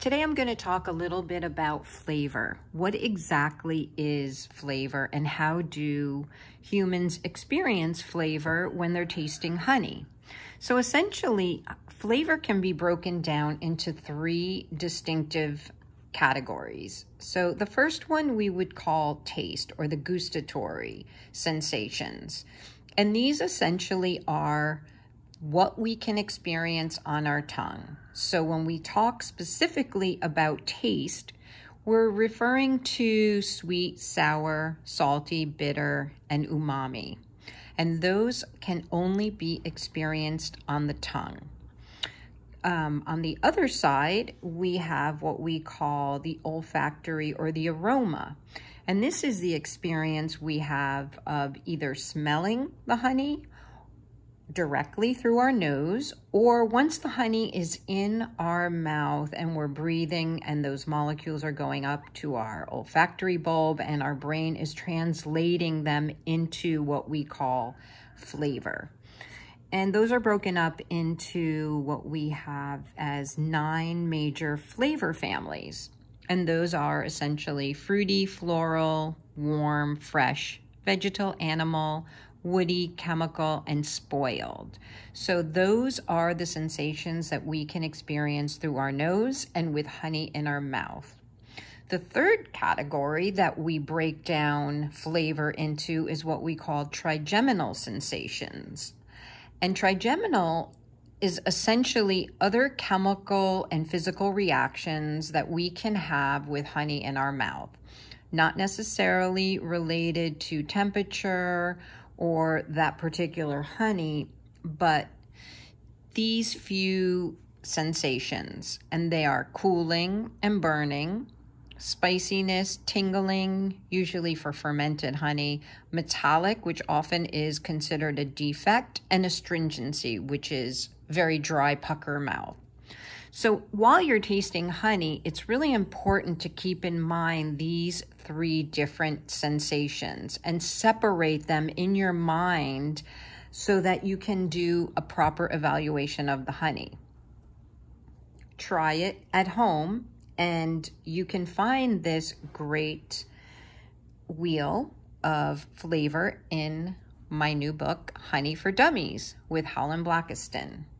Today I'm going to talk a little bit about flavor. What exactly is flavor and how do humans experience flavor when they're tasting honey? So essentially, flavor can be broken down into three distinctive categories. So the first one we would call taste, or the gustatory sensations. And these essentially are what we can experience on our tongue. So when we talk specifically about taste, we're referring to sweet, sour, salty, bitter, and umami. And those can only be experienced on the tongue. On the other side, we have what we call the olfactory or the aroma. And this is the experience we have of either smelling the honey directly through our nose, or once the honey is in our mouth and we're breathing and those molecules are going up to our olfactory bulb and our brain is translating them into what we call flavor. And those are broken up into what we have as 9 major flavor families. And those are essentially fruity, floral, warm, fresh, vegetal, animal, woody, chemical, and spoiled. So those are the sensations that we can experience through our nose and with honey in our mouth. The third category that we break down flavor into is what we call trigeminal sensations. And trigeminal is essentially other chemical and physical reactions that we can have with honey in our mouth, not necessarily related to temperature or that particular honey, but these few sensations, and they are cooling and burning, spiciness, tingling, usually for fermented honey, metallic, which often is considered a defect, and astringency, which is very dry, pucker mouth. So while you're tasting honey, it's really important to keep in mind these 3 different sensations and separate them in your mind so that you can do a proper evaluation of the honey. Try it at home, and you can find this great wheel of flavor in my new book, Honey for Dummies, with Howlin' Blackiston.